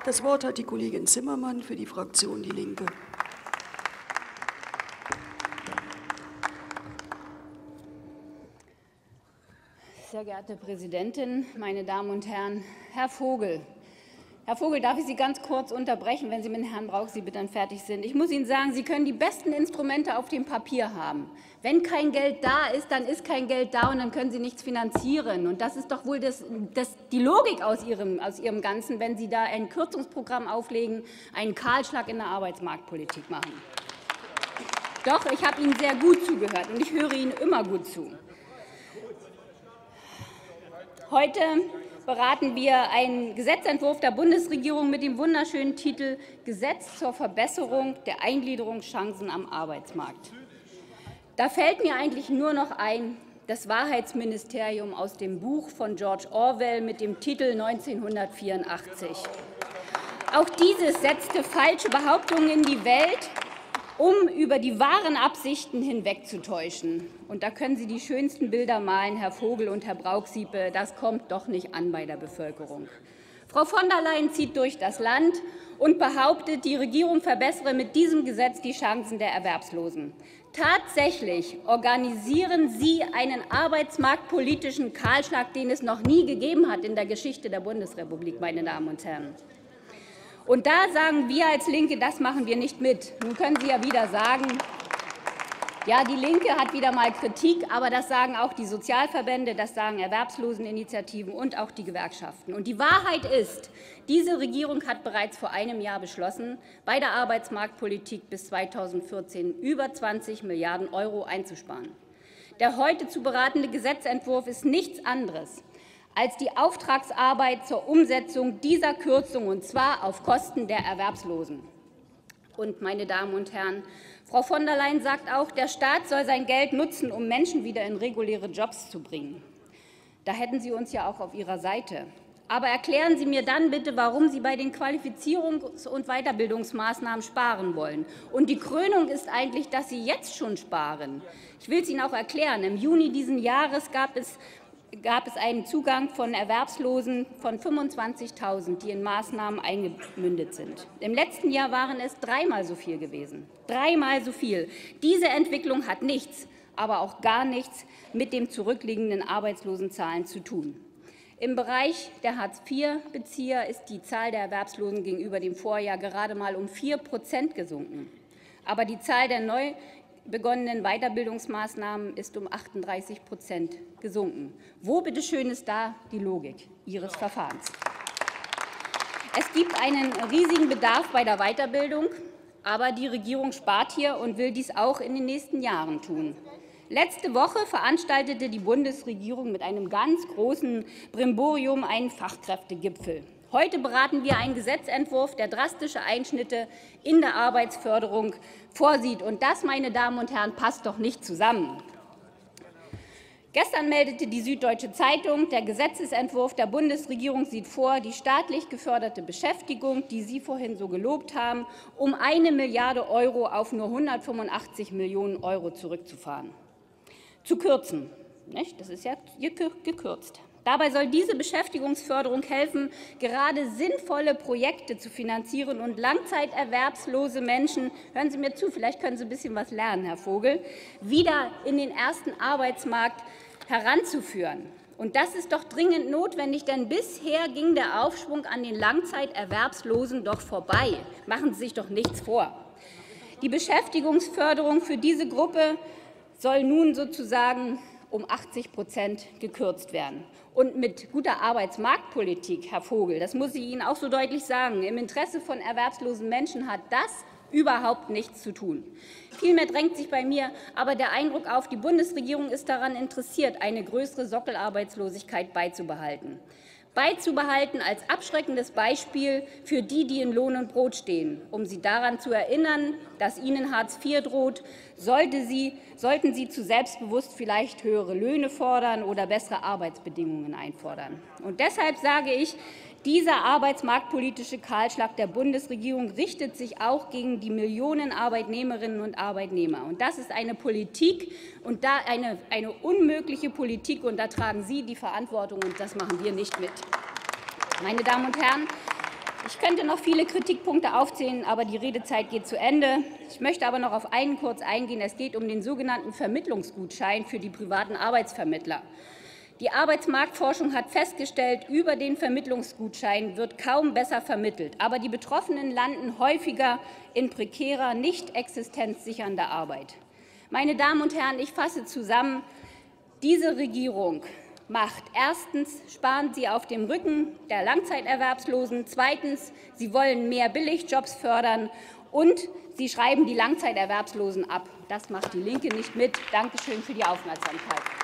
Das Wort hat die Kollegin Zimmermann für die Fraktion Die Linke. Sehr geehrte Präsidentin, meine Damen und Herren! Herr Vogel, darf ich Sie ganz kurz unterbrechen, wenn Sie mit Herrn Brauchsiebel dann fertig sind? Ich muss Ihnen sagen, Sie können die besten Instrumente auf dem Papier haben. Wenn kein Geld da ist, dann ist kein Geld da, und dann können Sie nichts finanzieren. Und das ist doch wohl die Logik aus Ihrem Ganzen, wenn Sie da ein Kürzungsprogramm auflegen, einen Kahlschlag in der Arbeitsmarktpolitik machen. Doch, ich habe Ihnen sehr gut zugehört, und ich höre Ihnen immer gut zu. Heute beraten wir einen Gesetzentwurf der Bundesregierung mit dem wunderschönen Titel Gesetz zur Verbesserung der Eingliederungschancen am Arbeitsmarkt. Da fällt mir eigentlich nur noch ein, das Wahrheitsministerium aus dem Buch von George Orwell mit dem Titel 1984. Auch dieses setzte falsche Behauptungen in die Welt, um über die wahren Absichten hinwegzutäuschen. Und da können Sie die schönsten Bilder malen, Herr Vogel und Herr Brauchsiebel, das kommt doch nicht an bei der Bevölkerung. Frau von der Leyen zieht durch das Land und behauptet, die Regierung verbessere mit diesem Gesetz die Chancen der Erwerbslosen. Tatsächlich organisieren Sie einen arbeitsmarktpolitischen Kahlschlag, den es noch nie gegeben hat in der Geschichte der Bundesrepublik, meine Damen und Herren. Und da sagen wir als Linke, das machen wir nicht mit. Nun können Sie ja wieder sagen, ja, die Linke hat wieder mal Kritik, aber das sagen auch die Sozialverbände, das sagen Erwerbsloseninitiativen und auch die Gewerkschaften. Und die Wahrheit ist, diese Regierung hat bereits vor einem Jahr beschlossen, bei der Arbeitsmarktpolitik bis 2014 über 20 Milliarden € einzusparen. Der heute zu beratende Gesetzentwurf ist nichts anderes als die Auftragsarbeit zur Umsetzung dieser Kürzung, und zwar auf Kosten der Erwerbslosen. Und, meine Damen und Herren, Frau von der Leyen sagt auch, der Staat soll sein Geld nutzen, um Menschen wieder in reguläre Jobs zu bringen. Da hätten Sie uns ja auch auf Ihrer Seite. Aber erklären Sie mir dann bitte, warum Sie bei den Qualifizierungs- und Weiterbildungsmaßnahmen sparen wollen. Und die Krönung ist eigentlich, dass Sie jetzt schon sparen. Ich will es Ihnen auch erklären. Im Juni dieses Jahres gab es einen Zugang von Erwerbslosen von 25.000, die in Maßnahmen eingemündet sind. Im letzten Jahr waren es dreimal so viel gewesen. Dreimal so viel. Diese Entwicklung hat nichts, aber auch gar nichts mit den zurückliegenden Arbeitslosenzahlen zu tun. Im Bereich der Hartz-IV-Bezieher ist die Zahl der Erwerbslosen gegenüber dem Vorjahr gerade mal um 4% gesunken. Aber die Zahl der neu begonnenen Weiterbildungsmaßnahmen ist um 38% gesunken. Wo, bitteschön, ist da die Logik Ihres Verfahrens? Es gibt einen riesigen Bedarf bei der Weiterbildung, aber die Regierung spart hier und will dies auch in den nächsten Jahren tun. Letzte Woche veranstaltete die Bundesregierung mit einem ganz großen Brimborium einen Fachkräftegipfel. Heute beraten wir einen Gesetzentwurf, der drastische Einschnitte in der Arbeitsförderung vorsieht. Und das, meine Damen und Herren, passt doch nicht zusammen. Gestern meldete die Süddeutsche Zeitung, der Gesetzentwurf der Bundesregierung sieht vor, die staatlich geförderte Beschäftigung, die Sie vorhin so gelobt haben, um 1 Milliarde € auf nur 185 Millionen € zurückzufahren. Zu kürzen. Nicht? Das ist ja gekürzt. Dabei soll diese Beschäftigungsförderung helfen, gerade sinnvolle Projekte zu finanzieren und langzeiterwerbslose Menschen, hören Sie mir zu, vielleicht können Sie ein bisschen was lernen, Herr Vogel, wieder in den ersten Arbeitsmarkt heranzuführen. Und das ist doch dringend notwendig, denn bisher ging der Aufschwung an den Langzeiterwerbslosen doch vorbei. Machen Sie sich doch nichts vor. Die Beschäftigungsförderung für diese Gruppe soll nun sozusagen um 80% gekürzt werden. Und mit guter Arbeitsmarktpolitik, Herr Vogel, das muss ich Ihnen auch so deutlich sagen, im Interesse von erwerbslosen Menschen hat das überhaupt nichts zu tun. Vielmehr drängt sich bei mir aber der Eindruck auf, die Bundesregierung ist daran interessiert, eine größere Sockelarbeitslosigkeit beizubehalten. Als abschreckendes Beispiel für die, die in Lohn und Brot stehen, um sie daran zu erinnern, dass ihnen Hartz IV droht, sollten sie zu selbstbewusst vielleicht höhere Löhne fordern oder bessere Arbeitsbedingungen einfordern. Und deshalb sage ich, dieser arbeitsmarktpolitische Kahlschlag der Bundesregierung richtet sich auch gegen die Millionen Arbeitnehmerinnen und Arbeitnehmer. Und das ist eine Politik, und da eine unmögliche Politik, und da tragen Sie die Verantwortung, und das machen wir nicht mit. Meine Damen und Herren, Ich könnte noch viele Kritikpunkte aufzählen, aber die Redezeit geht zu Ende. Ich möchte aber noch auf einen kurz eingehen. Es geht um den sogenannten Vermittlungsgutschein für die privaten Arbeitsvermittler. Die Arbeitsmarktforschung hat festgestellt, über den Vermittlungsgutschein wird kaum besser vermittelt. Aber die Betroffenen landen häufiger in prekärer, nicht existenzsichernder Arbeit. Meine Damen und Herren, ich fasse zusammen. Diese Regierung macht. Erstens sparen Sie auf dem Rücken der Langzeiterwerbslosen. Zweitens, Sie wollen mehr Billigjobs fördern. Und Sie schreiben die Langzeiterwerbslosen ab. Das macht die Linke nicht mit. Danke schön für die Aufmerksamkeit.